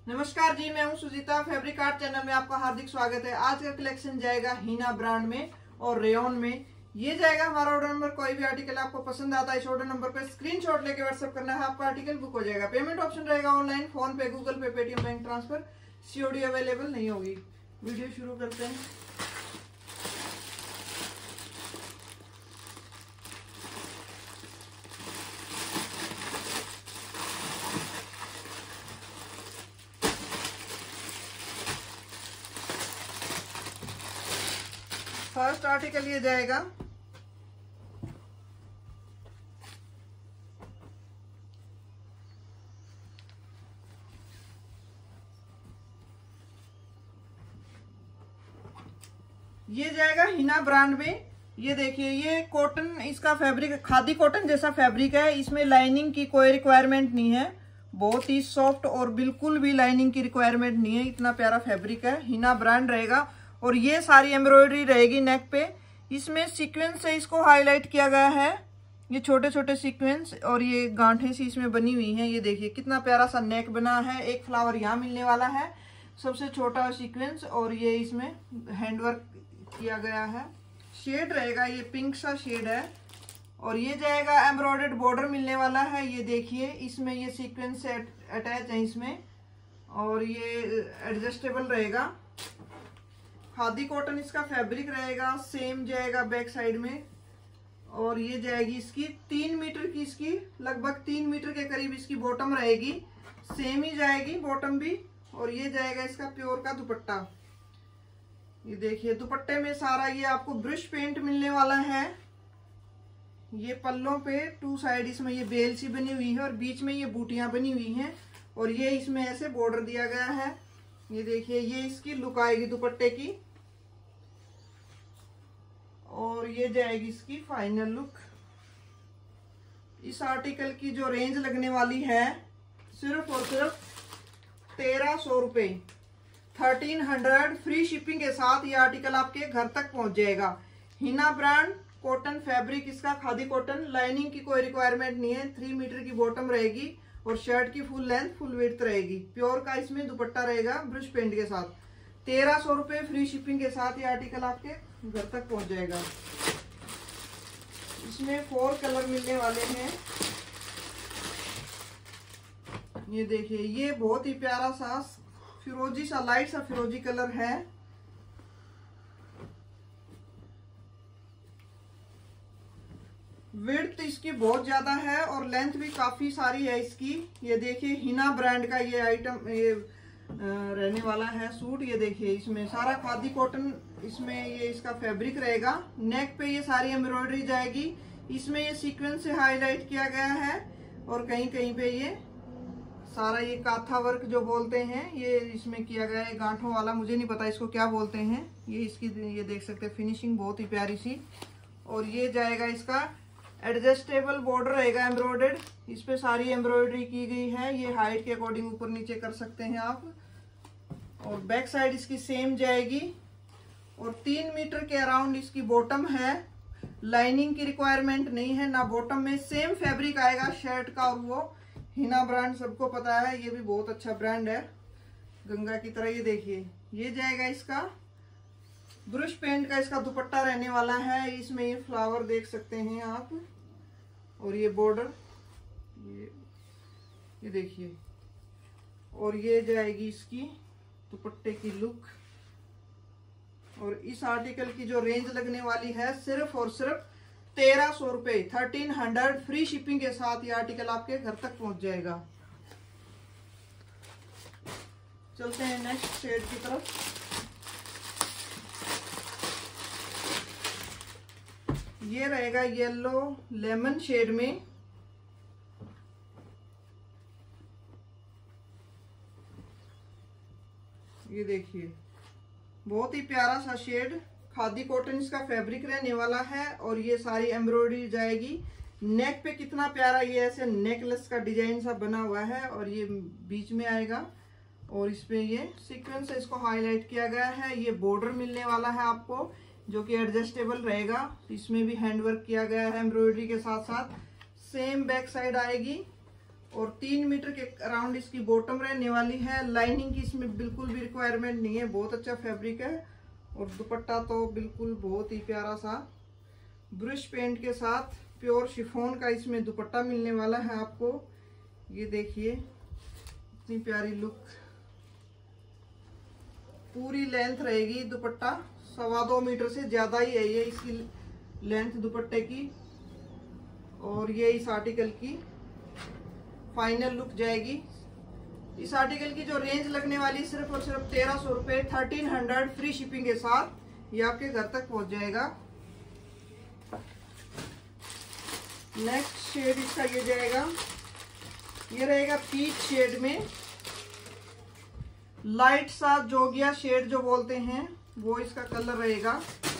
नमस्कार जी, मैं हूं सुजीता। फैब्रिक आर्ट चैनल में आपका हार्दिक स्वागत है। आज का कलेक्शन जाएगा हीना ब्रांड में और रेयन में। ये जाएगा हमारा ऑर्डर नंबर। कोई भी आर्टिकल आपको पसंद आता है इस ऑर्डर नंबर पे स्क्रीनशॉट लेके व्हाट्सएप करना है, आपका आर्टिकल बुक हो जाएगा। पेमेंट ऑप्शन रहेगा online, PhonePe, Google pay, Paytm, bank transfer. COD available नहीं होगी। वीडियो शुरू करते हैं। फर्स्ट आर्टिकल ये जाएगा हीना ब्रांड में। ये देखिए, ये कॉटन, इसका फैब्रिक खादी कॉटन जैसा फैब्रिक है। इसमें लाइनिंग की कोई रिक्वायरमेंट नहीं है। बहुत ही सॉफ्ट और बिल्कुल भी लाइनिंग की रिक्वायरमेंट नहीं है। इतना प्यारा फैब्रिक है। हीना ब्रांड रहेगा और ये सारी एम्ब्रॉयडरी रहेगी नेक पे। इसमें सीक्वेंस से इसको हाईलाइट किया गया है। ये छोटे छोटे सीक्वेंस और ये गांठें सी इसमें बनी हुई हैं। ये देखिए कितना प्यारा सा नेक बना है। एक फ्लावर यहाँ मिलने वाला है, सबसे छोटा सीक्वेंस, और ये इसमें हैंडवर्क किया गया है। शेड रहेगा ये पिंक सा शेड है। और ये जाएगा एम्ब्रॉयडर्ड बॉर्डर मिलने वाला है। ये देखिए, इसमें ये सीक्वेंस से अटैच है इसमें, और ये एडजस्टेबल रहेगा। खादी कॉटन इसका फैब्रिक रहेगा। सेम जाएगा बैक साइड में। और ये जाएगी इसकी 3 मीटर की, इसकी लगभग 3 मीटर के करीब इसकी बॉटम रहेगी। सेम ही जाएगी बॉटम भी। और ये जाएगा इसका प्योर का दुपट्टा। ये देखिए, दुपट्टे में सारा ये आपको ब्रश पेंट मिलने वाला है। ये पल्लों पे 2 साइड इसमें ये बेल सी बनी हुई है और बीच में ये बूटियां बनी हुई हैं। और ये इसमें ऐसे बॉर्डर दिया गया है। ये देखिए, ये इसकी लुक आएगी दुपट्टे की। और ये जाएगी इसकी फाइनल लुक। इस आर्टिकल की जो रेंज लगने वाली है सिर्फ और सिर्फ 1300 रुपये, 1300 फ्री शिपिंग के साथ ये आर्टिकल आपके घर तक पहुंच जाएगा। हीना ब्रांड कॉटन फैब्रिक इसका, खादी कॉटन। लाइनिंग की कोई रिक्वायरमेंट नहीं है। 3 मीटर की बॉटम रहेगी और शर्ट की फुल लेंथ फुल विड्थ रहेगी। प्योर का इसमें दुपट्टा रहेगा ब्रश पेंट के साथ। 1300 रुपये फ्री शिपिंग के साथ ये आर्टिकल आपके घर तक पहुंच जाएगा। इसमें 4 कलर मिलने वाले हैं। ये देखिए, ये बहुत ही प्यारा सा फिरोजी सा, लाइट सा फिरोजी कलर है। विड्थ इसकी बहुत ज्यादा है और लेंथ भी काफी सारी है इसकी। ये देखिए, हीना ब्रांड का ये आइटम ये रहने वाला है सूट। ये देखिए, इसमें सारा खादी कॉटन, इसमें ये इसका फैब्रिक रहेगा। नेक पे ये सारी एम्ब्रॉयडरी जाएगी। इसमें ये सीक्वेंस से हाईलाइट किया गया है और कहीं कहीं पे ये सारा ये काथा वर्क जो बोलते हैं ये इसमें किया गया है। गांठों वाला, मुझे नहीं पता इसको क्या बोलते हैं। ये इसकी ये देख सकते हैं फिनिशिंग बहुत ही प्यारी सी। और ये जाएगा इसका एडजस्टेबल बॉर्डर रहेगा एम्ब्रॉयडर्ड। इस पे सारी एम्ब्रॉयडरी की गई है। ये हाइट के अकॉर्डिंग ऊपर नीचे कर सकते हैं आप। और बैक साइड इसकी सेम जाएगी और 3 मीटर के अराउंड इसकी बॉटम है। लाइनिंग की रिक्वायरमेंट नहीं है ना बॉटम में। सेम फैब्रिक आएगा शर्ट का। और वो हीना ब्रांड सबको पता है, ये भी बहुत अच्छा ब्रांड है गंगा की तरह। ये देखिए, ये जाएगा इसका ब्रश पेंट का, इसका दुपट्टा रहने वाला है। इसमें ये फ्लावर देख सकते हैं आप और ये बॉर्डर, ये देखिए। और ये जाएगी इसकी दुपट्टे की लुक। और इस आर्टिकल की जो रेंज लगने वाली है सिर्फ और सिर्फ 1300 रुपये, 1300 फ्री शिपिंग के साथ ये आर्टिकल आपके घर तक पहुंच जाएगा। चलते हैं नेक्स्ट शेड की तरफ। ये रहेगा येलो लेमन शेड में। ये देखिए, बहुत ही प्यारा सा शेड। खादी कॉटन इसका फैब्रिक रहने वाला है और ये सारी एम्ब्रॉयडरी जाएगी। नेक पे कितना प्यारा ये ऐसे नेकलेस का डिजाइन सा बना हुआ है और ये बीच में आएगा। और इस पे ये सीक्वेंस से इसको हाईलाइट किया गया है। ये बॉर्डर मिलने वाला है आपको जो कि एडजस्टेबल रहेगा। इसमें भी हैंडवर्क किया गया है एम्ब्रॉयडरी के साथ साथ। सेम बैक साइड आएगी और 3 मीटर के अराउंड इसकी बॉटम रहने वाली है। लाइनिंग की इसमें बिल्कुल भी रिक्वायरमेंट नहीं है, बहुत अच्छा फैब्रिक है। और दुपट्टा तो बिल्कुल बहुत ही प्यारा सा ब्रश पेंट के साथ प्योर शिफॉन का इसमें दुपट्टा मिलने वाला है आपको। ये देखिए इतनी प्यारी लुक, पूरी लेंथ रहेगी दुपट्टा, 2.25 मीटर से ज्यादा ही है ये इसकी लेंथ दुपट्टे की। और ये इस आर्टिकल की फाइनल लुक जाएगी। इस आर्टिकल की जो रेंज लगने वाली सिर्फ और सिर्फ 1300 रुपये, 1300 फ्री शिपिंग के साथ ये आपके घर तक पहुंच जाएगा। नेक्स्ट शेड इसका ये जाएगा, ये रहेगा पीच शेड में, लाइट सा जोगिया शेड जो बोलते हैं वो इसका कलर रहेगा।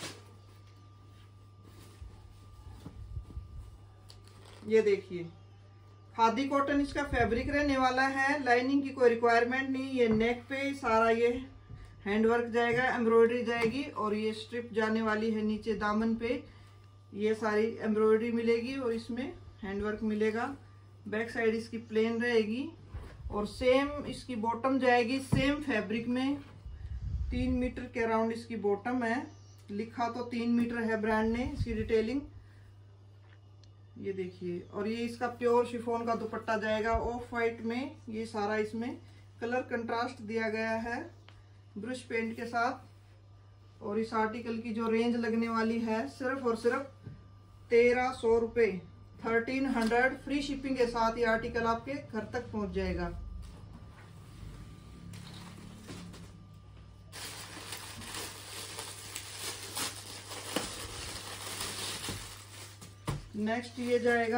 ये देखिए खादी कॉटन इसका फैब्रिक रहने वाला है। लाइनिंग की कोई रिक्वायरमेंट नहीं। ये नेक पे सारा ये हैंडवर्क जाएगा, एम्ब्रॉयडरी जाएगी और ये स्ट्रिप जाने वाली है नीचे दामन पे, ये सारी एम्ब्रॉयडरी मिलेगी और इसमें हैंडवर्क मिलेगा। बैक साइड इसकी प्लेन रहेगी और सेम इसकी बॉटम जाएगी सेम फैब्रिक में। 3 मीटर के अराउंड इसकी बॉटम है, लिखा तो 3 मीटर है ब्रांड ने, इसकी डिटेलिंग ये देखिए। और ये इसका प्योर शिफॉन का दुपट्टा जाएगा ऑफ वाइट में। ये सारा इसमें कलर कंट्रास्ट दिया गया है ब्रश पेंट के साथ। और इस आर्टिकल की जो रेंज लगने वाली है सिर्फ और सिर्फ 1300 रुपये, 1300 फ्री शिपिंग के साथ ये आर्टिकल आपके घर तक पहुंच जाएगा। नेक्स्ट ये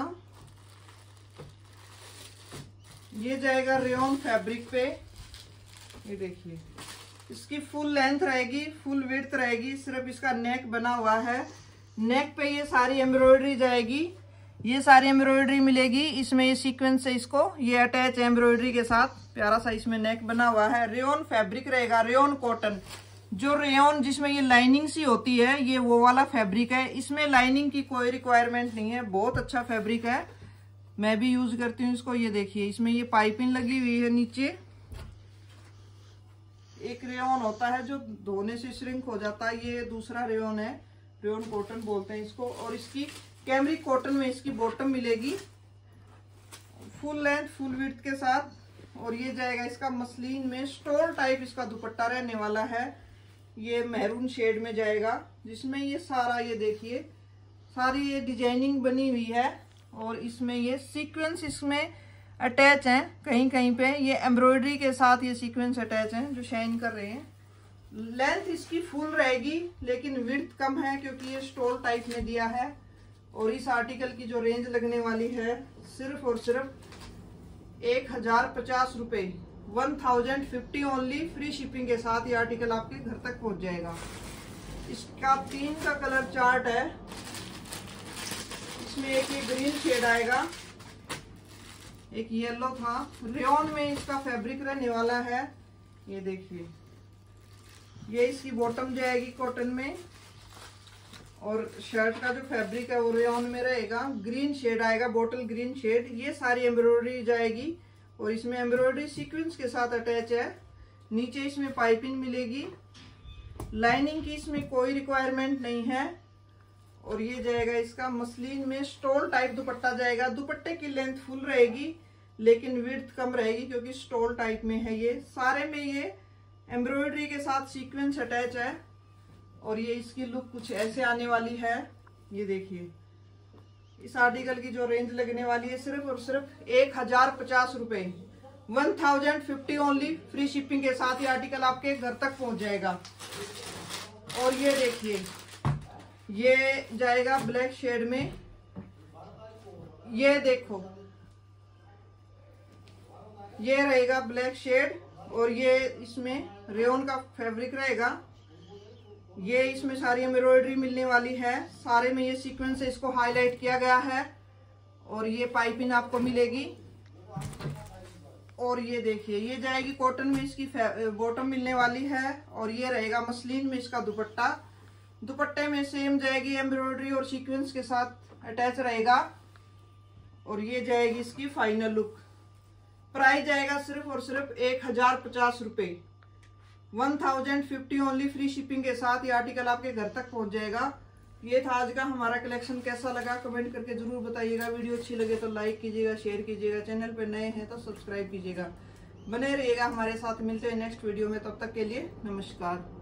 जाएगा रेयॉन फैब्रिक पे। ये देखिए इसकी फुल लेंथ रहेगी, फुल विड्थ रहेगी। सिर्फ इसका नेक बना हुआ है, नेक पे ये सारी एम्ब्रॉयडरी जाएगी, ये सारी एम्ब्रॉयडरी मिलेगी। इसमें ये सीक्वेंस से इसको ये अटैच एम्ब्रॉयडरी के साथ प्यारा सा इसमें नेक बना हुआ है। रेयॉन फैब्रिक रहेगा, रेयॉन कॉटन। जो रेयॉन जिसमें ये लाइनिंग सी होती है ये वो वाला फैब्रिक है। इसमें लाइनिंग की कोई रिक्वायरमेंट नहीं है, बहुत अच्छा फैब्रिक है, मैं भी यूज करती हूँ इसको। ये देखिए इसमें ये पाइपिंग लगी हुई है नीचे। एक रेयॉन होता है जो धोने से श्रिंक हो जाता है, ये दूसरा रेयॉन है, रेयॉन कॉटन बोलते हैं इसको। और इसकी कैमरिक कॉटन में इसकी बॉटम मिलेगी फुल लेंथ फुल विड्थ के साथ। और ये जाएगा इसका मसलिन में, स्टोल टाइप इसका दुपट्टा रहने वाला है। ये मैरून शेड में जाएगा जिसमें ये सारा ये देखिए सारी ये डिजाइनिंग बनी हुई है। और इसमें ये सीक्वेंस इसमें अटैच हैं, कहीं कहीं पे ये एम्ब्रॉयडरी के साथ ये सीक्वेंस अटैच हैं जो शाइन कर रहे हैं। लेंथ इसकी फुल रहेगी लेकिन विड्थ कम है क्योंकि ये स्टोल टाइप में दिया है। और इस आर्टिकल की जो रेंज लगने वाली है सिर्फ और सिर्फ 1050 रुपये, 1050 ओनली फ्री शिपिंग के साथ ये आर्टिकल आपके घर तक पहुंच जाएगा। इसका 3 का कलर चार्ट है, इसमें एक ये ग्रीन शेड आएगा, एक येलो था। रेयॉन में इसका फैब्रिक रहने वाला है। ये देखिए ये इसकी बॉटम जाएगी कॉटन में और शर्ट का जो फैब्रिक है वो रेयॉन में रहेगा। ग्रीन शेड आएगा, बॉटल ग्रीन शेड। ये सारी एम्ब्रॉयडरी जाएगी और इसमें एम्ब्रॉयडरी सीक्वेंस के साथ अटैच है। नीचे इसमें पाइपिंग मिलेगी, लाइनिंग की इसमें कोई रिक्वायरमेंट नहीं है। और ये जाएगा इसका मसलिन में स्टोल टाइप दुपट्टा जाएगा। दुपट्टे की लेंथ फुल रहेगी लेकिन विड्थ कम रहेगी क्योंकि स्टोल टाइप में है। ये सारे में ये एम्ब्रॉयडरी के साथ सीक्वेंस अटैच है। और ये इसकी लुक कुछ ऐसे आने वाली है। ये देखिए इस आर्टिकल की जो रेंज लगने वाली है सिर्फ और सिर्फ 1050 रुपये, 1050 ओनली फ्री शिपिंग के साथ ये आर्टिकल आपके घर तक पहुंच जाएगा। और ये देखिए ये जाएगा ब्लैक शेड में। ये देखो ये रहेगा ब्लैक शेड और ये इसमें रेयॉन का फैब्रिक रहेगा। ये इसमें सारी एम्ब्रॉयडरी मिलने वाली है, सारे में ये सीक्वेंस से इसको हाईलाइट किया गया है। और ये पाइपिंग आपको मिलेगी। और ये देखिए ये जाएगी कॉटन में, इसकी बॉटम मिलने वाली है। और ये रहेगा मसलिन में इसका दुपट्टा। दुपट्टे में सेम जाएगी एम्ब्रॉयडरी और सीक्वेंस के साथ अटैच रहेगा। और ये जाएगी इसकी फाइनल लुक। प्राइस जाएगा सिर्फ और सिर्फ 1050 रुपये, 1050 ओनली, फ्री शिपिंग के साथ ये आर्टिकल आपके घर तक पहुंच जाएगा। ये था आज का हमारा कलेक्शन। कैसा लगा कमेंट करके जरूर बताइएगा। वीडियो अच्छी लगे तो लाइक कीजिएगा, शेयर कीजिएगा, चैनल पे नए हैं तो सब्सक्राइब कीजिएगा। बने रहिएगा हमारे साथ। मिलते हैं नेक्स्ट वीडियो में, तब तक के लिए नमस्कार।